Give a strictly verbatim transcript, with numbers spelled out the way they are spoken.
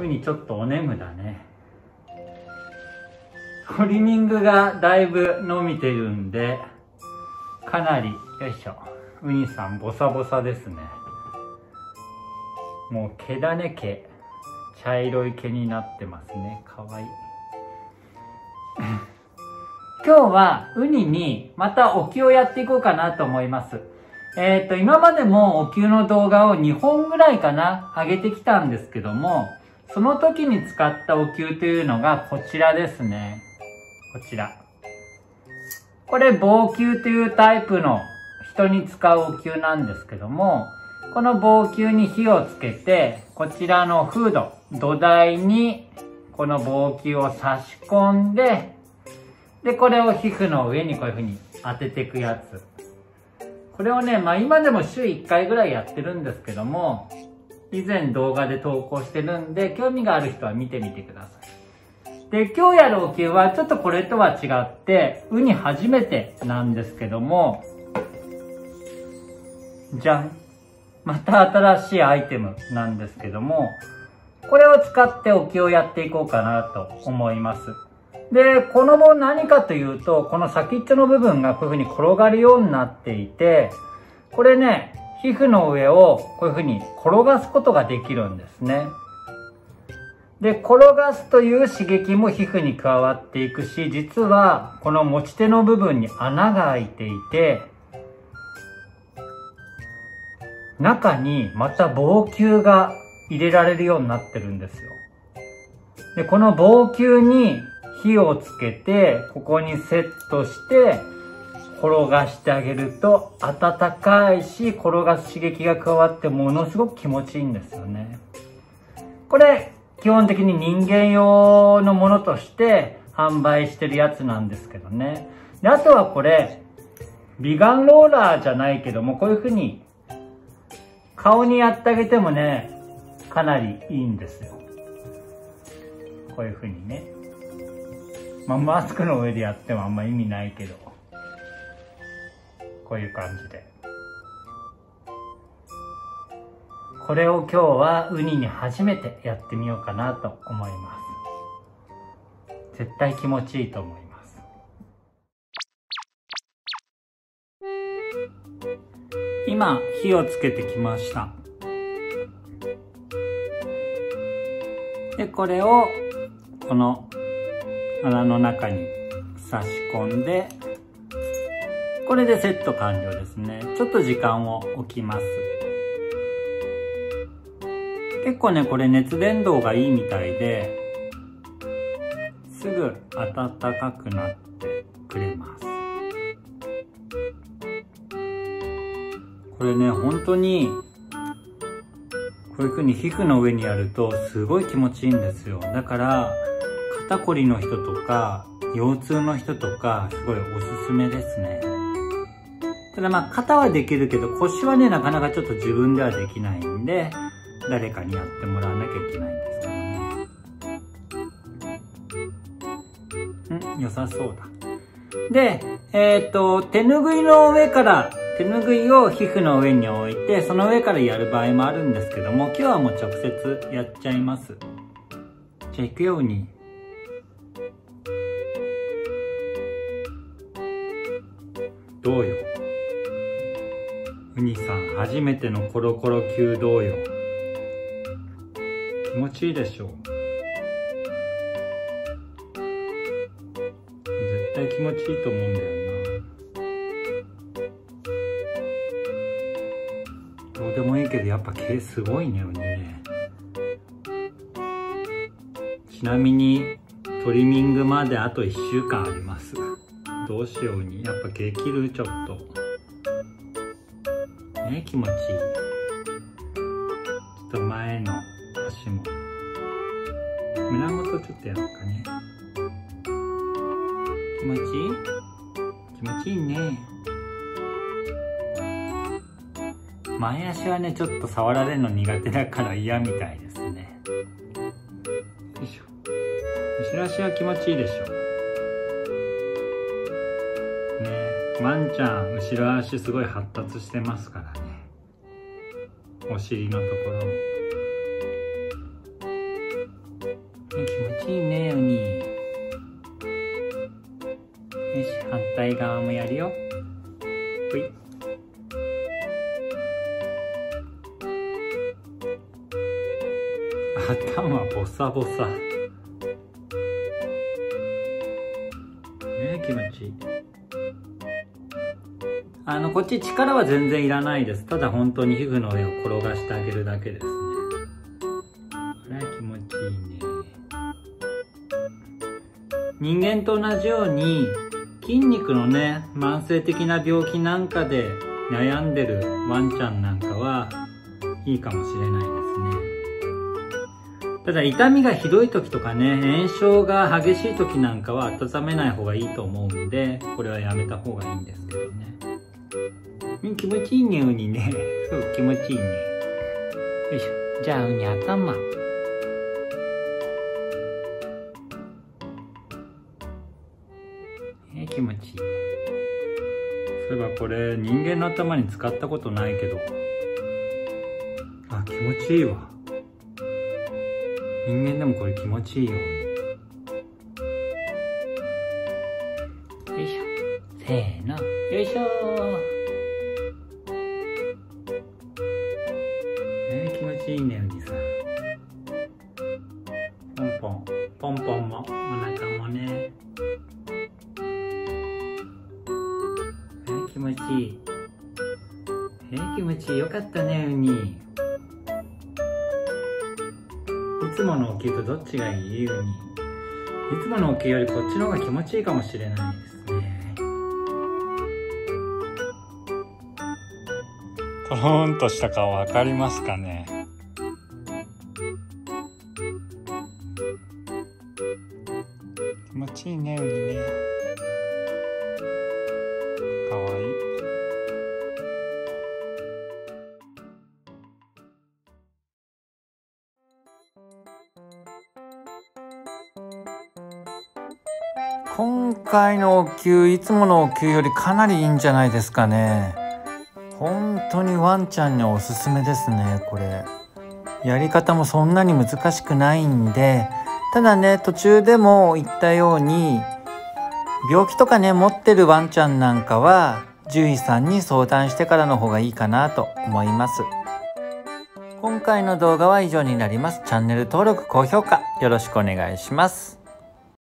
ウニちょっとお眠だね。トリミングがだいぶ伸びてるんで、かなり、よいしょ、ウニさんボサボサですね。もう毛だね、毛。茶色い毛になってますね。かわいい。今日はウニにまたお灸をやっていこうかなと思います。えっと、今までもお灸の動画をにほんぐらいかな、上げてきたんですけども、その時に使ったお灸というのがこちらですね。こちら。これ、棒灸というタイプの人に使うお灸なんですけども、この棒灸に火をつけて、こちらのフード、土台にこの棒灸を差し込んで、で、これを皮膚の上にこういう風に当てていくやつ。これをね、まあ今でも週いっかいぐらいやってるんですけども、以前動画で投稿してるんで、興味がある人は見てみてください。で、今日やるお灸はちょっとこれとは違って、ウニ初めてなんですけども、じゃん。また新しいアイテムなんですけども、これを使ってお灸をやっていこうかなと思います。で、この棒何かというと、この先っちょの部分がこういう風に転がるようになっていて、これね、皮膚の上をこういう風に転がすことができるんですね。で、転がすという刺激も皮膚に加わっていくし、実はこの持ち手の部分に穴が開いていて、中にまた棒灸が入れられるようになってるんですよ。で、この棒灸に火をつけて、ここにセットして、転がしてあげると、暖かいし、転がす刺激が加わって、ものすごく気持ちいいんですよね。これ、基本的に人間用のものとして販売してるやつなんですけどね。で、あとはこれ、美顔ローラーじゃないけども、こういう風に、顔にやってあげてもね、かなりいいんですよ。こういう風にね。まあ、マスクの上でやってもあんま意味ないけど。こういう感じで。これを今日はウニに初めてやってみようかなと思います。絶対気持ちいいと思います。今、火をつけてきました。で、これを、この穴の中に差し込んで、これでセット完了ですね。ちょっと時間を置きます。結構ね、これ熱伝導がいいみたいで、すぐ暖かくなってくれます。これね、本当に、こういう風に皮膚の上にやるとすごい気持ちいいんですよ。だから、肩こりの人とか、腰痛の人とか、すごいおすすめですね。ただまあ、肩はできるけど、腰はね、なかなかちょっと自分ではできないんで、誰かにやってもらわなきゃいけないんですけどね。ん、良さそうだ。で、えっと、手ぬぐいの上から、手ぬぐいを皮膚の上に置いて、その上からやる場合もあるんですけども、今日はもう直接やっちゃいます。じゃあ行くように。どうよ。ウニさん、初めてのコロコロ級どうよ。気持ちいいでしょう。絶対気持ちいいと思うんだよな。どうでもいいけど、やっぱ毛すごいね、ウニね。ちなみに、トリミングまであといっしゅうかんあります。どうしように。やっぱ毛切るちょっと。ね、気持ちいい。ちょっと前の足も。胸元ちょっとやろうかね。気持ちいい？気持ちいいね。前足はね、ちょっと触られるの苦手だから嫌みたいですね。よいしょ。後ろ足は気持ちいいでしょ。ワンちゃん、後ろ足すごい発達してますからね。お尻のところも。 ちいいね、ウニ。よし、反対側もやるよ。ほい。頭ボサボサ。ね、気持ちいい。あの、こっち力は全然いらないです。ただ本当に皮膚の上を転がしてあげるだけですね。あら、気持ちいいね。人間と同じように、筋肉のね、慢性的な病気なんかで悩んでるワンちゃんなんかはいいかもしれないですね。ただ痛みがひどい時とかね、炎症が激しい時なんかは温めない方がいいと思うんで、これはやめた方がいいんですけどね。うん、気持ちいいね、ウニね。そう、気持ちいいね。よいしょ。じゃあ、ウニ頭。えー、気持ちいいね。そういえばこれ、人間の頭に使ったことないけど。あ、気持ちいいわ。人間でもこれ気持ちいいよ。よいしょ。せーの。よいしょー。ね、気持ちいいね、ウニさん。ポンポン。ポンポンも、お腹もね。ね、気持ちいい。え、気持ちいい。よかったね、ウニ。いつものお灸とどっちがいい？ウニ。いつものお灸よりこっちの方が気持ちいいかもしれないですね。トローンとした顔わかりますかね。気持ちいいね、ウニね。かわいい。今回のお灸、いつものお灸よりかなりいいんじゃないですかね。本当にワンちゃんにおすすめですね、これ。やり方もそんなに難しくないんで、ただね、途中でも言ったように、病気とかね、持ってるワンちゃんなんかは、獣医さんに相談してからの方がいいかなと思います。今回の動画は以上になります。チャンネル登録、高評価よろしくお願いします。